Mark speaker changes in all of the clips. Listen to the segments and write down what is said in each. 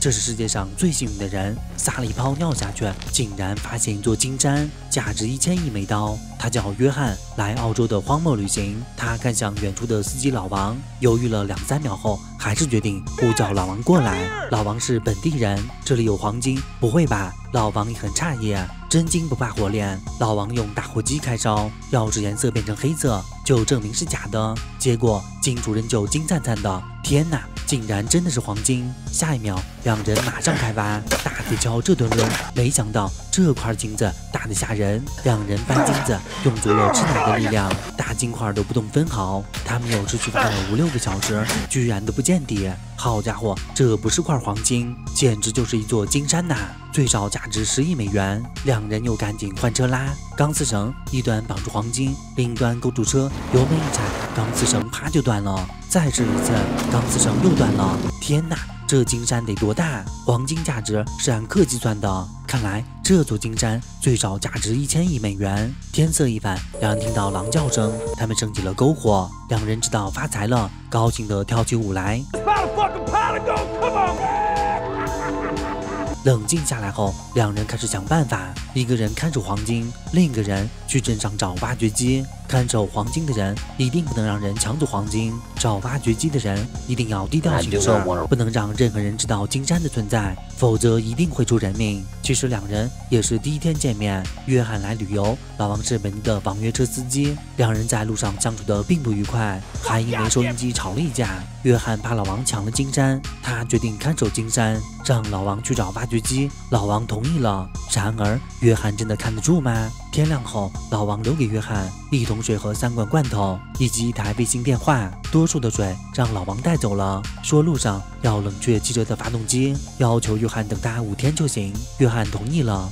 Speaker 1: 这是世界上最幸运的人，撒了一泡尿下去，竟然发现一座金山，价值1000亿美刀。他叫约翰，来澳洲的荒漠旅行。他看向远处的司机老王，犹豫了2-3秒后，还是决定呼叫老王过来。老王是本地人，这里有黄金，不会吧？老王也很诧异，真金不怕火炼。老王用打火机开烧，要是颜色变成黑色，就证明是假的。结果金主人就金灿灿的，天哪，竟然真的是黄金！下一秒，两人马上开挖，大铁锹这顿抡，没想到这块金子大得吓人。两人搬金子用足了吃奶的力量，大金块都不动分毫。他们又持续挖了5-6个小时，居然都不见底。好家伙，这不是块黄金，简直就是一座金山呐！最少价值10亿美元。两人又赶紧换车拉钢丝绳，一端绑住黄金，另一端勾住车，油门一踩，钢丝绳啪就断了。再试一次，钢丝绳又断了。天哪，这金山得多大？黄金价值是按克计算的，看来这座金山最少价值1000亿美元。天色一晚，两人听到狼叫声，他们升起了篝火。两人知道发财了，高兴地跳起舞来。冷静下来后，两人开始想办法。一个人看守黄金，另一个人去镇上找挖掘机。看守黄金的人一定不能让人抢走黄金，找挖掘机的人一定要低调行事，不能让任何人知道金山的存在，否则一定会出人命。其实两人也是第一天见面，约翰来旅游，老王是本地的网约车司机，两人在路上相处的并不愉快，还因为收音机吵了一架。约翰怕老王抢了金山，他决定看守金山，让老王去找挖掘机。老王同意了，然而约翰真的看得住吗？天亮后，老王留给约翰1桶水和3罐罐头，以及一台卫星电话。多数的水让老王带走了，说路上要冷却汽车的发动机，要求约翰等他5天就行。约翰同意了。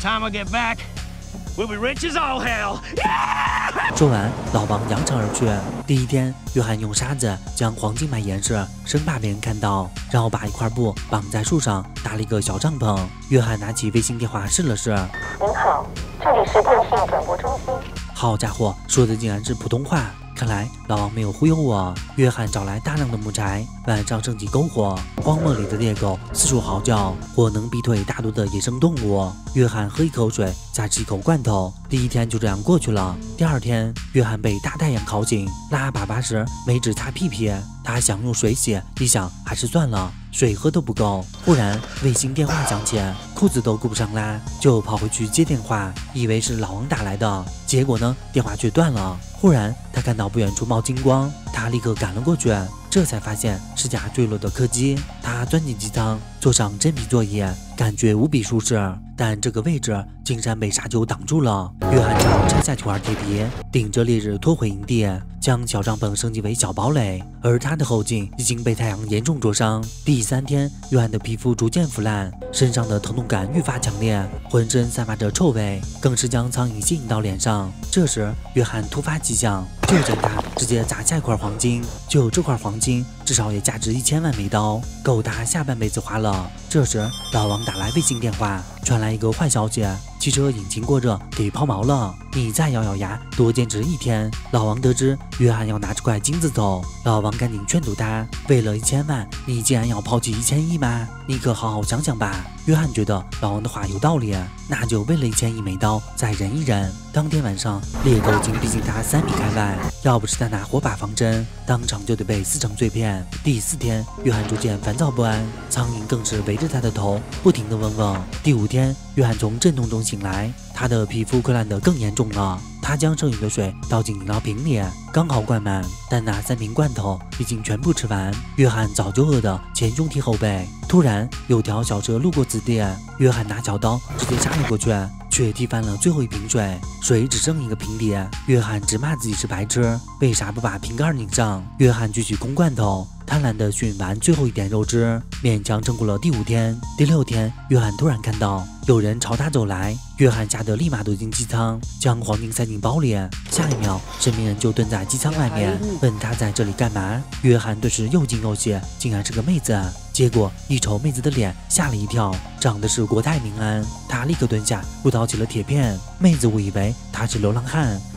Speaker 2: We'll be rich as all hell.
Speaker 1: 说完，老王扬长而去。第一天，约翰用沙子将黄金埋严实，生怕别人看到，然后把一块布绑在树上，搭了一个小帐篷。约翰拿起卫星电话试了试。
Speaker 3: 您好，这里是电信转播中心。
Speaker 1: 好家伙，说的竟然是普通话。看来老王没有忽悠我。约翰找来大量的木柴，晚上升起篝火。荒漠里的猎狗四处嚎叫，火能逼退大多的野生动物。约翰喝一口水，再吃一口罐头。第一天就这样过去了。第二天，约翰被大太阳烤醒，拉粑粑时没纸擦屁屁，他想用水洗，一想还是算了，水喝都不够。忽然卫星电话响起，裤子都顾不上拉，就跑回去接电话，以为是老王打来的，结果呢，电话却断了。忽然他看到不远处冒金光，他立刻赶了过去，这才发现是架坠落的客机。他钻进机舱，坐上真皮座椅，感觉无比舒适。但这个位置竟然被沙丘挡住了。约翰只好拆下9块铁皮，顶着烈日拖回营地，将小帐篷升级为小堡垒。而他的后颈已经被太阳严重灼伤。第3天，约翰的皮肤逐渐腐烂，身上的疼痛感愈发强烈，浑身散发着臭味，更是将苍蝇吸引到脸上。这时，约翰突发奇想，就见他直接砸下一块黄金，就这块黄金至少也价值1000万美刀，够他下半辈子花了。这时，老王打来卫星电话，传来一个坏消息，汽车引擎过热，给抛锚了。你再咬咬牙，多坚持1天。老王得知约翰要拿这块金子走，老王赶紧劝阻他，为了1000万，你竟然要抛弃1000亿吗？你可好好想想吧。约翰觉得老王的话有道理，那就为了1000亿美刀再忍一忍。当天晚上，猎狗已经逼近他3米开外，要不是他拿火把防身，当场就得被撕成碎片。第4天，约翰逐渐烦躁不安，苍蝇更是围着他的头不停地嗡嗡。第5天，约翰从阵痛中醒来，他的皮肤溃烂得更严重了。他将剩余的水倒进饮料瓶里，刚好灌满，但那3瓶罐头已经全部吃完。约翰早就饿得前胸贴后背。突然有条小蛇路过此地，约翰拿小刀直接插了过去，却踢翻了最后一瓶水，水只剩一个瓶底。约翰直骂自己是白痴，为啥不把瓶盖拧上？约翰继续空罐头，贪婪地吮完最后一点肉汁，勉强撑过了第5天。第6天，约翰突然看到有人朝他走来，约翰吓得立马躲进机舱，将黄金塞进包里。下一秒，神秘人就蹲在机舱外面，问他在这里干嘛。约翰顿时又惊又喜，竟然是个妹子。结果一瞅妹子的脸，吓了一跳，长得是国泰民安。他立刻蹲下，又掏起了铁片。妹子误以为他是流浪汉，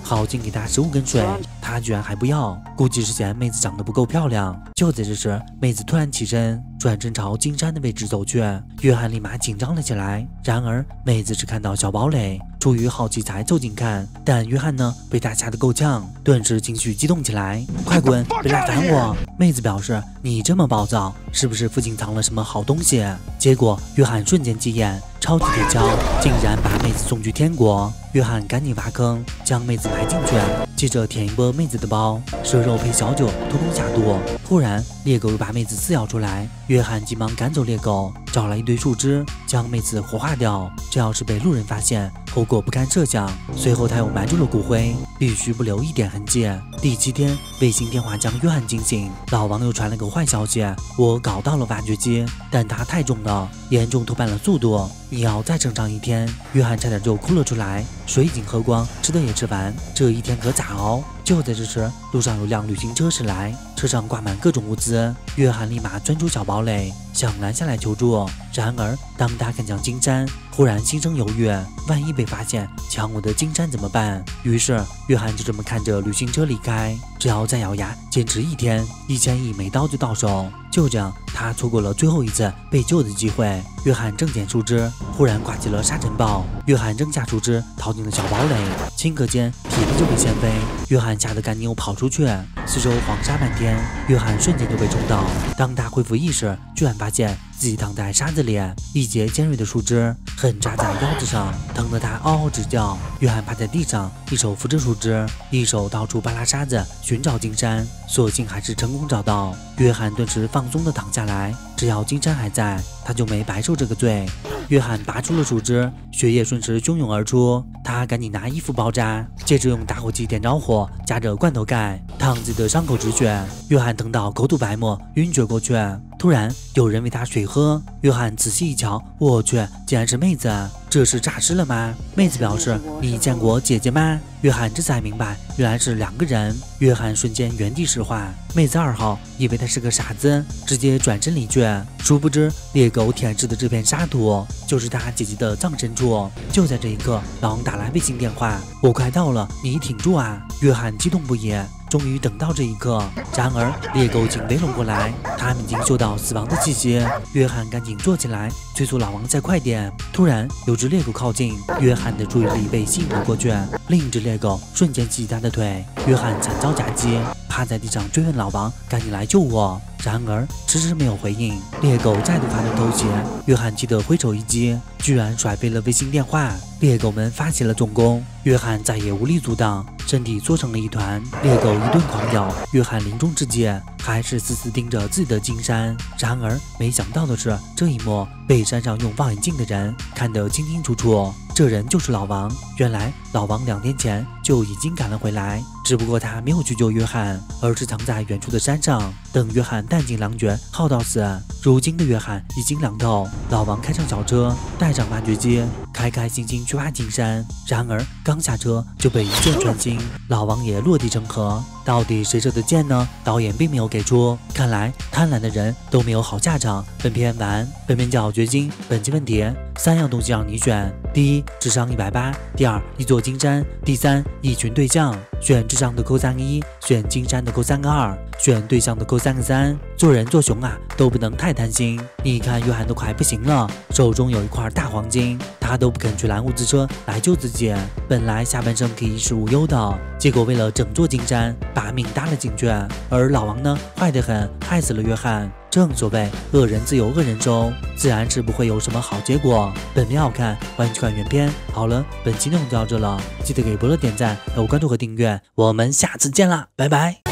Speaker 1: 好心给他15根水，他居然还不要，估计是嫌妹子长得不够漂亮。就在这时，妹子突然起身，转身朝金山的位置走去，约翰立马紧张了起来。然而妹子只看到小堡垒，出于好奇才凑近看，但约翰呢被他吓得够呛，顿时情绪激动起来，快滚，别来烦我！妹子表示，你这么暴躁，是不是附近藏了什么好东西？结果约翰瞬间急眼，超级铁锹竟然把妹子送去天国。约翰赶紧挖坑，将妹子埋进去，接着舔一波妹子的包，蛇肉配小酒，通通下肚。突然猎狗又把妹子撕咬出来，约翰急忙赶走猎狗，找来一堆树枝将妹子火化掉。这要是被路人发现，后果不堪设想。随后他又埋住了骨灰，必须不留一点痕迹。第7天，卫星电话将约翰惊醒，老王又传了个坏消息，我搞到了挖掘机，但它太重了，严重拖慢了速度，你要再撑上1天。约翰差点就哭了出来，水已经喝光，吃的也吃完，这1天可咋熬？就在这时，路上有辆旅行车驶来，车上挂满各种物资。约翰立马钻出小堡垒，想拦下来求助。然而当他看向金山，忽然心生犹豫，万一被发现抢我的金山怎么办？于是约翰就这么看着旅行车离开，只要再咬牙坚持1天，1000亿美刀就到手。就这样，他错过了最后一次被救的机会。约翰正捡树枝，忽然刮起了沙尘暴，约翰扔下树枝逃进了小堡垒，顷刻间体力就被掀飞。约翰吓得赶紧又跑出去，四周黄沙漫天，约翰瞬间就被冲倒。当他恢复意识，居然发现自己躺在沙子里，一节尖锐的树枝狠扎在腰子上，疼得他嗷嗷直叫。约翰趴在地上，一手扶着树枝，一手到处扒拉沙子寻找金山，所幸还是成功找到。约翰顿时放松地躺下来，只要金山还在，他就没白受这个罪。约翰拔出了树枝，血液顺时汹涌而出，他赶紧拿衣服包扎，接着用打火机点着火，夹着罐头盖，烫自己的伤口止血。约翰疼到口吐白沫，晕厥过去。突然有人喂他水喝，约翰仔细一瞧，我去，竟然是妹子，这是诈尸了吗？妹子表示，你见过姐姐吗？约翰这才明白，原来是2个人。约翰瞬间原地石化，妹子2号以为他是个傻子，直接转身离去，殊不知猎狗舔舐的这片沙土就是他姐姐的葬身处。就在这一刻，老王打来卫星电话，我快到了，你挺住啊！约翰激动不已，终于等到这一刻。然而猎狗已经围拢过来，他们已经嗅到死亡的气息。约翰赶紧坐起来，催促老王再快点。突然有只猎狗靠近，约翰的注意力被吸引了过去，另一只猎狗瞬间袭击他的腿，约翰惨遭夹击，趴在地上追问老王赶紧来救我。然而迟迟没有回应，猎狗再度发动偷袭，约翰气得挥手一击，居然甩飞了卫星电话。猎狗们发起了总攻，约翰再也无力阻挡，身体缩成了一团。猎狗一顿狂咬，约翰临终之际还是死死盯着自己的金山。然而没想到的是，这一幕被山上用望远镜的人看得清清楚楚，这人就是老王。原来老王2天前就已经赶了回来，只不过他没有去救约翰，而是藏在远处的山上，等约翰弹尽粮绝，耗到死。如今的约翰已经凉透，老王开上小车，带上挖掘机，开开心心去挖金山。然而刚下车就被一箭穿心，老王也落地成盒。到底谁射的箭呢？导演并没有给出，看来贪婪的人都没有好下场。本片完，本片叫掘金。本期问题：3样东西让你选：第1，智商180；第2，一座金山；第3，一群对象。选智商的扣3个1，选金山的扣3个2，选对象的扣3个3。做人做熊啊，都不能太贪心。你看约翰都快不行了，手中有一块大黄金，他都不肯去拦物资车来救自己。本来下半生可以衣食无忧的，结果为了整座金山，把命搭了进去。而老王呢，坏得很，害死了约翰。正所谓恶人自有恶人收，自然是不会有什么好结果。本片好看，欢迎去看原片。好了，本期内容就到这了，记得给伯乐点赞、还有关注和订阅，我们下次见啦，拜拜。